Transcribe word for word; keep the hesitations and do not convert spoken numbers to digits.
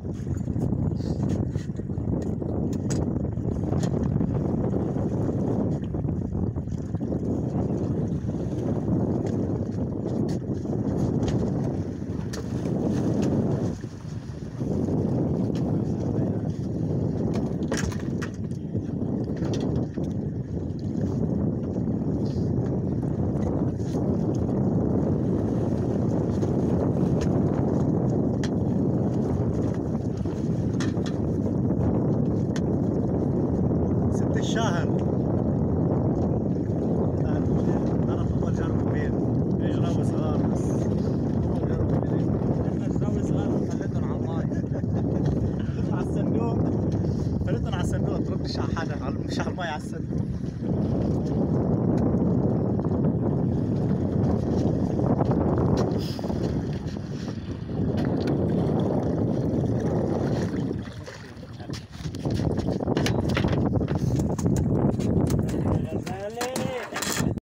الشاهر انا افضل جرب كبير يجربوا صغار بس احنا جربوا صغار وخليتهم على الماي على الصندوق خليتهم على الصندوق تردش على حدا مش على الماي على الصندوق